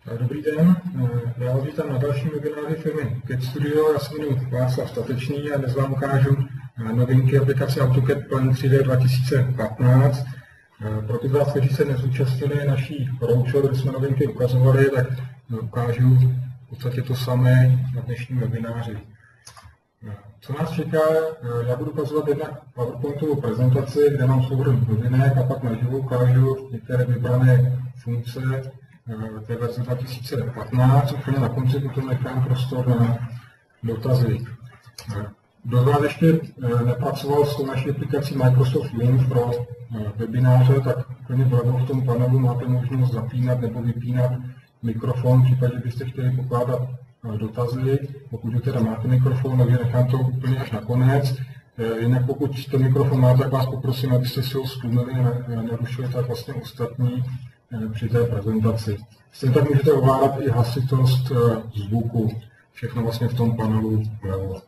Dobrý den, já vás vítám na dalším webináři firmy CAD Studio. Já se jmenuji Václav Statečný a dnes vám ukážu novinky aplikace AutoCAD Plan 3D 2015. Pro ty z vás, kteří se nezúčastnili naší roadshow, kde jsme novinky ukazovali, tak ukážu v podstatě to samé na dnešním webináři. Co nás čeká, já budu ukazovat jednak PowerPointovou prezentaci, kde mám souhrn novinek a pak naživo ukážu některé vybrané funkce té verze 2015. Úplně na konci potom nechám prostor na dotazy. Kdo z vás ještě nepracoval s tou naší aplikací Microsoft Link pro webináře, tak úplně vlevo v tom panelu máte možnost zapínat nebo vypínat mikrofon, v případě byste chtěli pokládat dotazy. Pokud ho teda máte mikrofon, takže nechám to úplně až na konec. Jinak pokud ten mikrofon máte, tak vás poprosím, abyste si ho stlumili a nerušili tak vlastně ostatní při té prezentaci. Stejně tak můžete ovládat i hlasitost zvuku, všechno vlastně v tom panelu vlevo.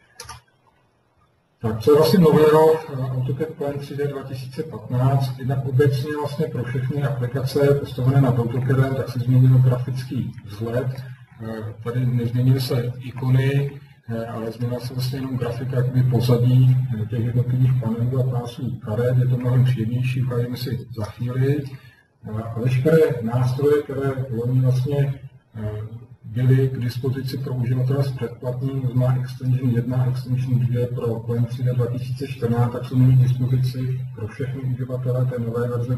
Tak co je vlastně nového AutoCAD Plan 3D 2015? Jednak obecně vlastně pro všechny aplikace postavené nad AutoCADem, tak se změnil grafický vzhled. Tady nezměnily se ikony, ale změnila se vlastně jenom grafika jakoby pozadí těch jednotlivých panelů a pásů karet. Je to mnohem příjemnější, ukážeme si za chvíli. A veškeré nástroje, které loni vlastně byly k dispozici pro uživatele s předplatným, to znamená Extension 1 a Extension 2 pro Plan 3D 2014, tak jsou nyní k dispozici pro všechny uživatele té nové verze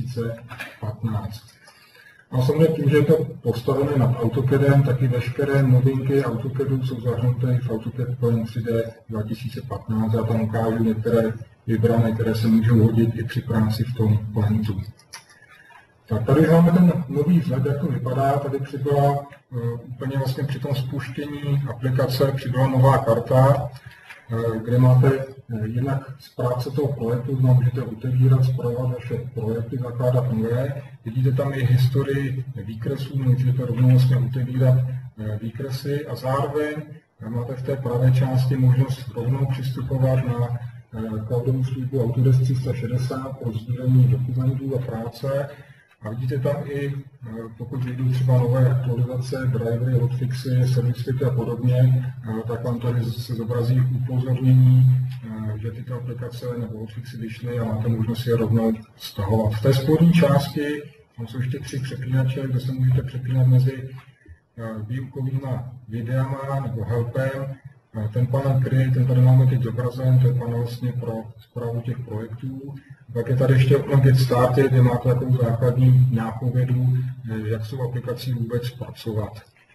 2015. A samozřejmě tím, že je to postavené nad AutoCADem, tak i veškeré novinky AutoCADu jsou zahrnuté v AutoCAD Plan 3D 2015. Já tam ukážu některé vybrané, které se můžou hodit i při práci v tom plantu. Tak tady máme ten nový vzhled, jak to vypadá. Tady přibyla úplně vlastně při tom spuštění aplikace přibyla nová karta, kde máte jednak správce toho projektu, můžete otevírat, spravovat vaše projekty, zakládat nové. Vidíte tam i historii výkresů, můžete rovnou vlastně otevírat výkresy a zároveň máte v té pravé části možnost rovnou přistupovat na cloudovou službu Autodesk 360 pro sdílení dokumentů a práce. A vidíte tam i, pokud vyjdou třeba nové aktualizace, drivery, hotfixy, servisity a podobně, tak vám tady se zobrazí upozornění, že tyto aplikace nebo hotfixy vyšly a máte možnost je rovnou stahovat. V té spodní části jsou ještě 3 přepínače, kde se můžete přepínat mezi výukovými videama nebo helpem. Ten panel Create, ten tady máme teď zobrazen, to je panel vlastně pro správu těch projektů. Pak je tady ještě okno Get Started, kde máte takovou základní nápovědu, jak s tou aplikací vůbec pracovat.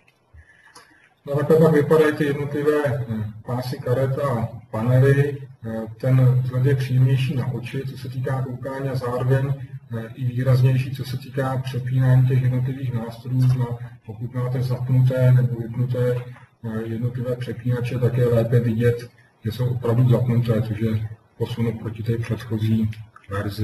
No takhle pak vypadají ty jednotlivé pásy karet a panely. Ten vzhled je příjemnější na oči, co se týká koukání, a zároveň i výraznější, co se týká přepínání těch jednotlivých nástrojů. Pokud máte zapnuté nebo vypnuté jednotlivé přepínače, tak je lépe vidět, že jsou opravdu zapnuté, což je posun proti té předchozí verzi.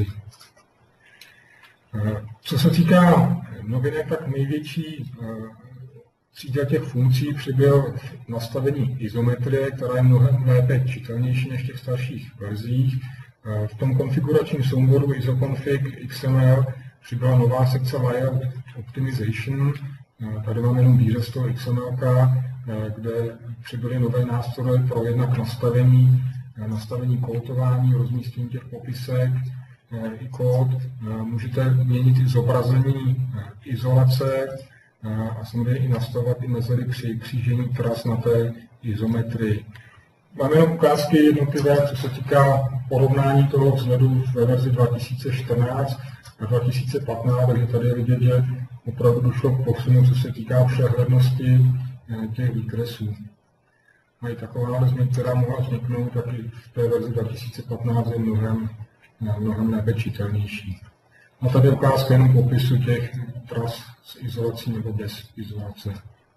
Co se týká novinek, tak největší třída těch funkcí přibyl nastavení izometrie, která je mnohem lépe čitelnější než v těch starších verzích. V tom konfiguračním souboru IsoConfig XML přibyla nová sekce Layout Optimization. Tady mám jenom výřez toho XML, kde přibyly nové nástroje pro jednak nastavení kódování, rozmístění těch popisek, i kód. Můžete měnit i zobrazení izolace a samozřejmě i nastavovat i mezery při křížení tras na té izometrii. Máme jenom ukázky jednotlivé, co se týká porovnání toho vzhledu ve verzi 2014 a 2015, takže tady je vidět, že opravdu došlo k posunu, co se týká přehlednosti těch výkresů. A i taková změna, která mohla vzniknout, tak i v té verzi 2015 je mnohem lépe čitelnější. A tady je ukázka jenom popisu těch tras s izolací nebo bez izolace.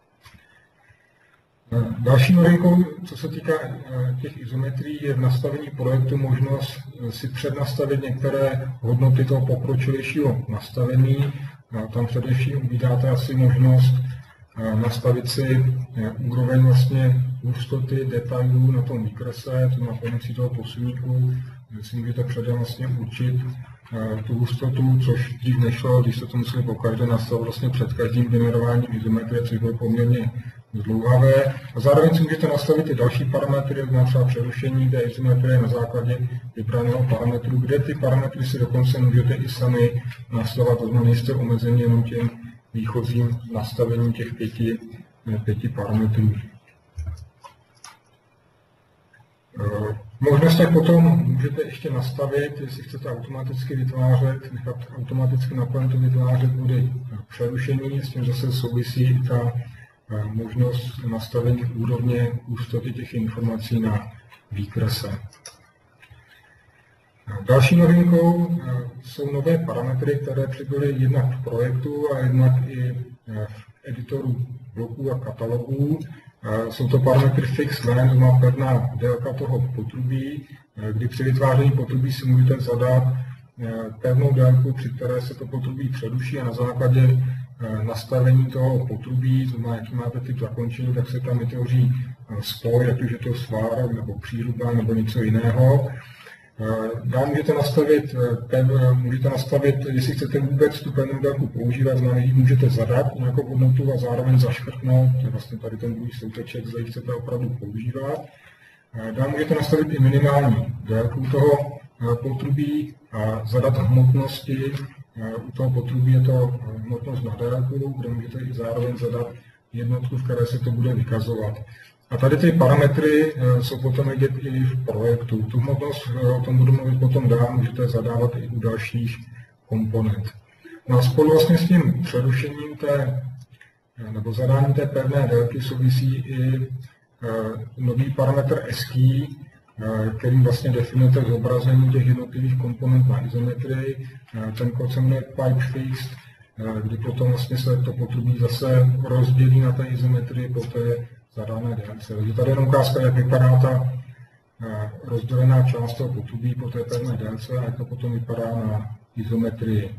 Další novinkou, co se týká těch izometrií, je v nastavení projektu možnost si přednastavit některé hodnoty toho pokročilejšího nastavení. Tam především uvídáte asi možnost nastavit si úroveň vlastně hustoty detailů na tom výkrese, to na pomocí toho posuníku si můžete předem vlastně určit tu hustotu, což dřív nešlo, když se to museli pokaždé nastavit vlastně před každým generováním izometrie, což bylo poměrně zdlouhavé. A zároveň si můžete nastavit i další parametry, třeba přerušení té izometrie na základě vybraného parametru, kde ty parametry si dokonce můžete i sami nastavovat, to znamená, nejste omezení jenom tím výchozím nastavením těch pěti parametrů. Možnost tak potom můžete ještě nastavit, jestli chcete automaticky vytvářet, nechat automaticky naplnit vytvářet body přerušení, s tím zase souvisí ta možnost nastavení úrovně hustoty těch informací na výkrese. Další novinkou jsou nové parametry, které přibyly jednak v projektu a jednak i v editoru bloků a katalogů. Jsou to parametry fixed length, to znamená pevná délka toho potrubí, kdy při vytváření potrubí si můžete zadat pevnou délku, při které se to potrubí přeruší a na základě nastavení toho potrubí, to znamená, jaký máte typ zakončení, tak se tam vytvoří spoj, ať už je to svár nebo příruba nebo něco jiného. Dál můžete nastavit, jestli chcete vůbec tu pevnou délku používat, znamená, že můžete zadat nějakou hodnotu a zároveň zaškrtnout, to je vlastně tady ten druhý souteček, zda ji chcete opravdu používat. Dál můžete nastavit i minimální délku toho potrubí a zadat hmotnosti. U toho potrubí je to hmotnost na délku, kde můžete i zároveň zadat jednotku, v které se to bude vykazovat. A tady ty parametry jsou potom vidět i v projektu. Tu hmotnost, o tom budu mluvit potom dál, můžete zadávat i u dalších komponent. No a spolu vlastně s tím přerušením nebo zadáním té pevné délky souvisí i nový parametr ASCII, kterým vlastně definujete zobrazení těch jednotlivých komponent na izometrii. Ten kód se jmenuje pipe fixed, kdy potom vlastně se to potrubí zase rozdělí na té izometrii po té zadané délce. Takže tady je jenom ukázka, jak vypadá ta rozdělená část toho potrubí po té pevné délce a jak to potom vypadá na izometrii.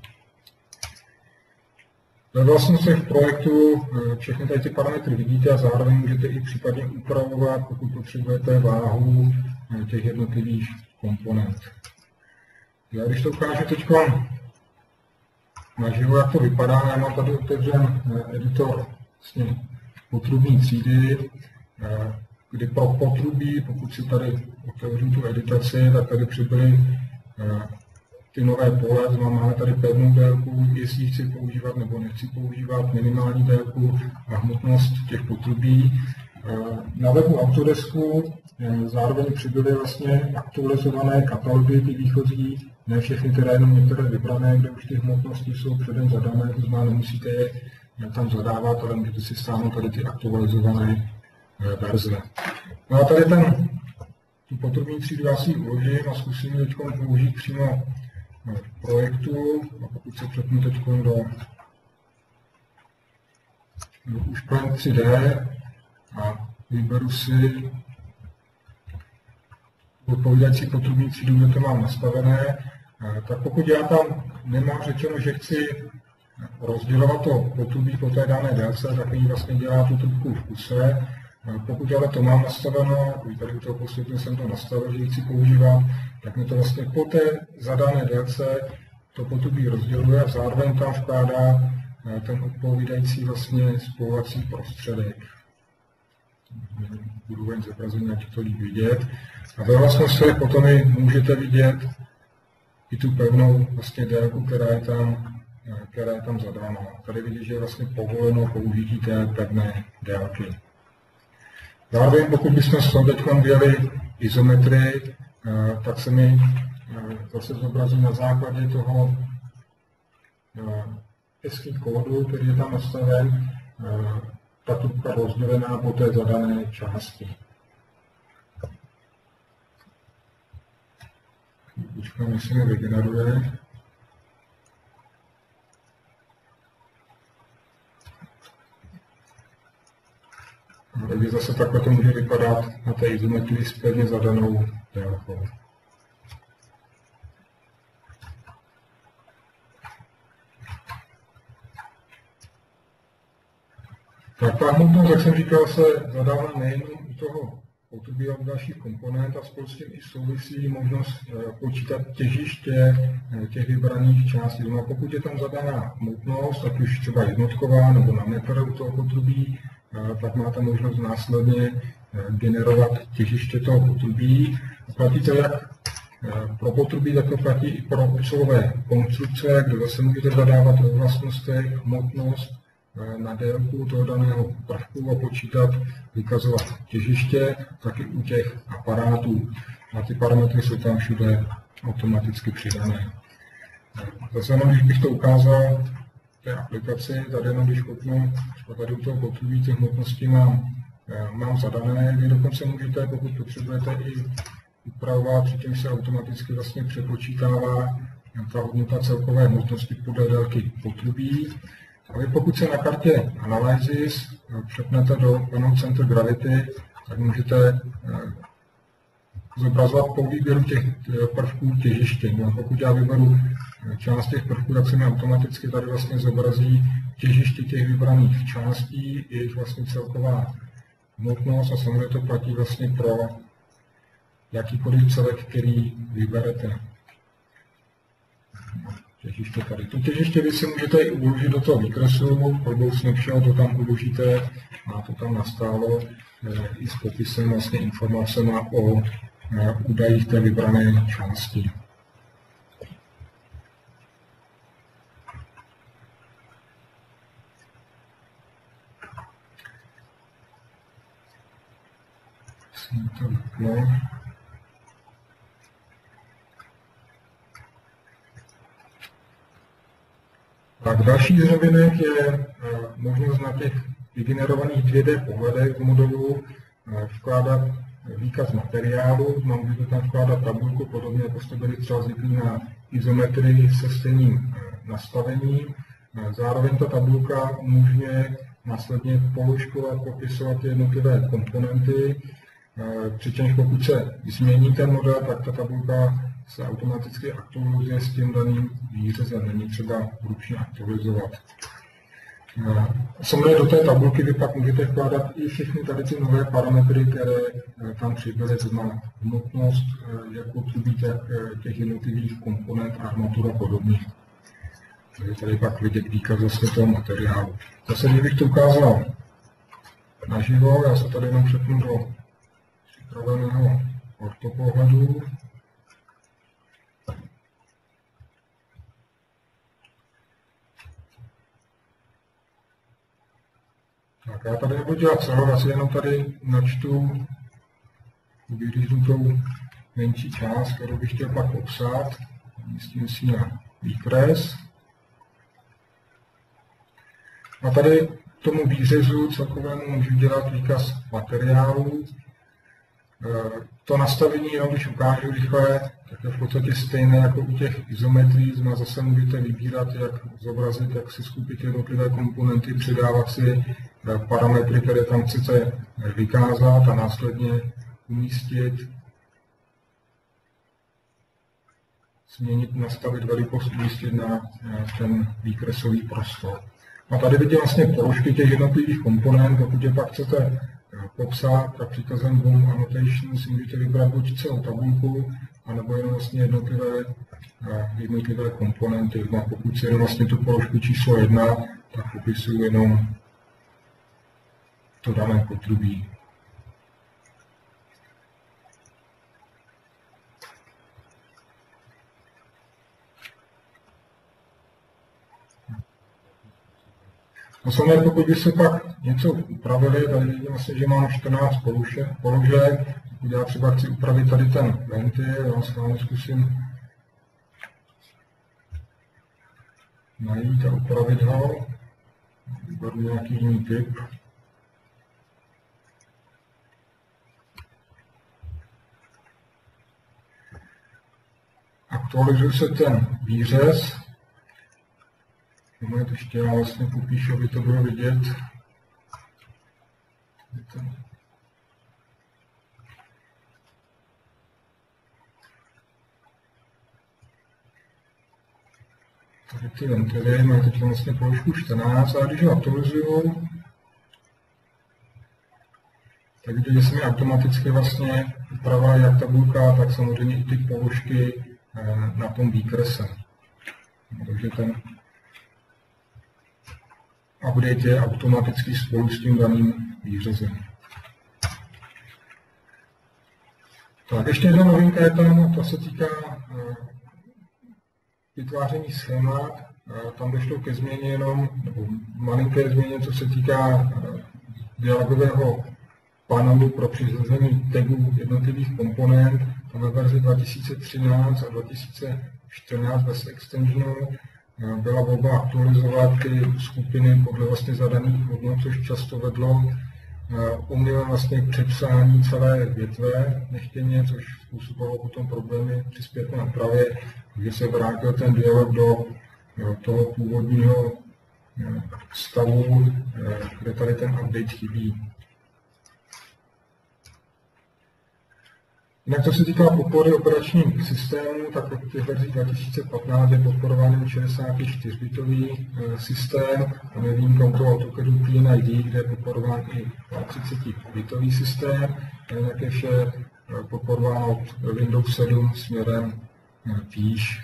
Ve vlastnostech projektu všechny tady ty parametry vidíte a zároveň můžete i případně upravovat, pokud potřebujete, váhu těch jednotlivých komponent. Já když to ukážu teď naživo, jak to vypadá, já mám tady otevřen editor vlastně potrubní třídy, kdy pro potrubí, pokud si tady otevřu tu editaci, tak tady přibyly ty nové pole, máme tady pevnou délku, jestli ji chci používat nebo nechci používat, minimální délku a hmotnost těch potrubí. Na webu Autodesku zároveň přibyly vlastně aktualizované katalogy, ty výchozí, ne všechny, teda jenom některé vybrané, kde už ty hmotnosti jsou předem zadané, to znamená, nemusíte je tam zadávat, ale můžete si stáhnout tady ty aktualizované verze. No a tady tu potrubní třídu já si uložím a zkusím teď použít přímo v projektu. A pokud se přepnu teď do už Paint 3D a vyberu si odpovídající potrubní třídu, kde to mám nastavené, tak pokud já tam nemám řečeno, že chci rozdělovat to potrubí po té dané délce, tak ji vlastně dělá tu trubku v kuse. Pokud ale to mám nastaveno, tady u toho posledního jsem to nastavil, že ji chci používat, tak mi to vlastně po té zadané délce to potrubí rozděluje a zároveň tam vkládá ten odpovídající vlastně spojovací prostředek. Budu ven zobrazení, ať to líp vidět. A ve vlastnostech potom můžete vidět i tu pevnou vlastně délku, která je tam zadána. Tady vidíte, že je vlastně povoleno použití té pevné délky. Zároveň, pokud bychom s teď dělali izometrii, tak se mi zase zobrazí na základě toho ASCII kódu, který je tam nastaven, ta trubka rozdělená po té zadané části. Počkám, jestli mi vygeneruje. Takže zase takhle to může vypadat na té izometrii s pevně zadanou délkou. Tak ta hmotnost, jak jsem říkal, se zadává nejen u toho potrubí od dalších komponent a spolu s tím i souvisí možnost počítat těžiště těch vybraných částí. No, pokud je tam zadaná hmotnost, ať už třeba jednotková nebo na metr u toho potrubí, tak máte možnost následně generovat těžiště toho potrubí. Platí to jak pro potrubí, tak to platí i pro účelové konstrukce, kde zase můžete zadávat o vlastnostech hmotnost na délku toho daného prvku a počítat, vykazovat těžiště, taky u těch aparátů. A ty parametry jsou tam všude automaticky přidané. Zase jenom, když bych to ukázal v té aplikaci, tady jenom když kopnu, tady u toho potrubí těch hmotností mám zadané, vy dokonce můžete, pokud potřebujete, i upravovat, přičemž se automaticky vlastně přepočítává ta hodnota celkové hmotnosti podle délky potrubí. Ale pokud se na kartě Analysis přepnete do menu Center Gravity, tak můžete zobrazovat po výběru těch prvků těžiště. No, pokud já vyberu část těch prvků, tak se mi automaticky tady vlastně zobrazí těžiště těch vybraných částí, jejich vlastně celková hmotnost a samozřejmě to platí vlastně pro jakýkoliv celek, který vyberete. Těžiště tady. To těžiště vy si můžete i uložit do toho výkresu, nebo snapshot to tam uložíte, má to tam nastálo i s popisem vlastně informacemi o údajích té vybrané části. Tak další z novinek je možnost na těch vygenerovaných 2D pohledech v modelu vkládat výkaz materiálu. Můžete tam vkládat tabulku, podobně jako jste byli třeba zvyklí na izometrii se stejným nastavením. Zároveň ta tabulka umožňuje následně položkovat, popisovat jednotlivé komponenty, přičemž pokud se změní ten model, tak ta tabulka se automaticky aktualizuje s tím daným výřezem, není třeba ručně aktualizovat. Samozřejmě do té tabulky vy pak můžete vkládat i všechny tady ty nové parametry, které tam přibyly, to znamená hmotnost, jak potrubí těch jednotlivých komponent, armatur a podobně. Takže tady pak vidět výkaz zase toho materiálu. Zase, kdybych to ukázal naživo, já se tady jenom přepnu do připraveného ortopohledu. Tak já tady nebudu dělat celou, já si jenom tady načtu vyříznutou menší část, kterou bych chtěl pak obsat. Místím si na výkres. A tady tomu výřezu celkovému můžu dělat výkaz materiálu. To nastavení, jenom když ukážu rychle, tak je v podstatě stejné jako u těch izometrií. Zase můžete vybírat, jak zobrazit, jak si skupit jednotlivé komponenty, přidávat si parametry, které tam chcete vykázat a následně umístit, změnit, nastavit velikost, umístit na ten výkresový prostor. A tady vidíte vlastně položky těch jednotlivých komponent, pokud je pak chcete popsat, tak příkazem Boom Annotation si můžete vybrat buď celou tabulku, anebo jenom vlastně jednotlivé komponenty. A pokud si jenom vlastně tu položku číslo 1, tak popisuju jenom to dané potrubí. A samozřejmě, pokud by se pak něco upravili, tady vidím vlastně, že mám 14 položek. Pokud já třeba chci upravit tady ten ventil, já schválně zkusím najít a upravit ho. Vyberu nějaký jiný typ. Aktualizuje se ten výřez. Moment, ještě já vlastně popíšu, aby to bylo vidět. Tady ty ventily, máme teď vlastně položku 14, a když ho aktualizuju, tak vidíte, že se mi automaticky vlastně upravila jak tabulka, tak samozřejmě i ty položky na tom výkrese. Takže ten update je automaticky spolu s tím daným výřezem. Tak ještě jedna novinka je tam, to se týká vytváření schémat. Tam došlo ke změně jenom, nebo malinké změně, co se týká dialogového panelu pro přizazení tagů jednotlivých komponent. Tam ve verzi 2013 a 2014 bez extensionu byla volba aktualizovat ty skupiny podle vlastně zadaných hodnot, což často vedlo umělem vlastně k přepsání celé větve nechtěně, což způsobovalo potom problémy při zpětné opravě, kde se vrátil ten dialog do toho původního stavu, kde tady ten update chybí. Jinak co se týká podpory operačních systémů, tak od těch verzí 2015 je podporovaný 64-bitový systém, tam je výjimkou toho AutoCADu PNID, kde je podporován i 30-bitový systém, jinak je vše podporováno od Windows 7 směrem výš.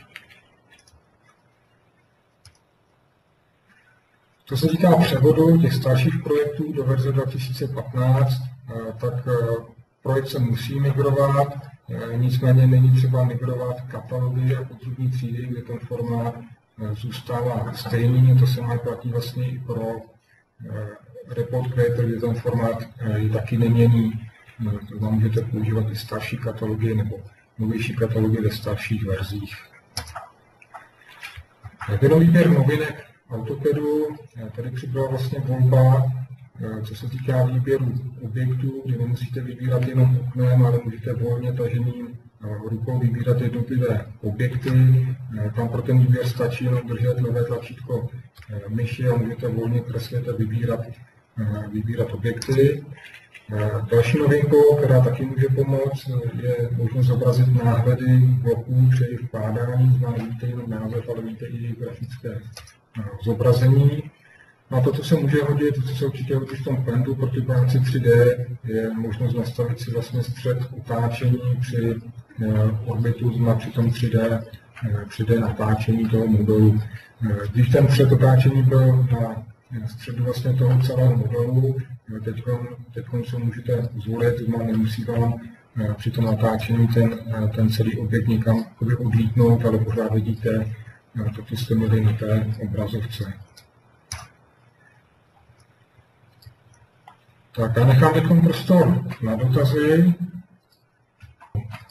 Co se týká převodu těch starších projektů do verze 2015, tak projekt se musí migrovat, nicméně není třeba migrovat katalogy a podrobní třídy, kde ten formát zůstává stejný. To se má platí vlastně i pro Report Creator, kde ten formát je taky nemění. To můžete používat i starší katalogy nebo novější katalogy ve starších verzích. Ten výběr novinek AutoCADu, tady přibyla vlastně volba, co se týká výběru objektů, kdy nemusíte vybírat jenom oknem, ale můžete volně tažením rukou vybírat jednotlivé objekty. Tam pro ten výběr stačí jenom držet levé tlačítko myši a můžete volně kreslit a vybírat objekty. Další novinkou, která taky může pomoct, je možnost zobrazit náhledy bloků při vkládání. Nevíte jenom název, ale víte i grafické zobrazení. No a to, co se může hodit, co se určitě hodí v tom Blendu pro ty práci 3D, je možnost nastavit si vlastně střed otáčení při orbitu, při tom 3D natáčení toho modelu. Když ten střed otáčení byl na středu vlastně toho celého modelu, teď se můžete zvolit, nemusí vám při tom natáčení ten celý objekt někam odlítnout, ale pořád vidíte to, co jste měli na té obrazovce. Tak já nechám teď prostor na dotazy.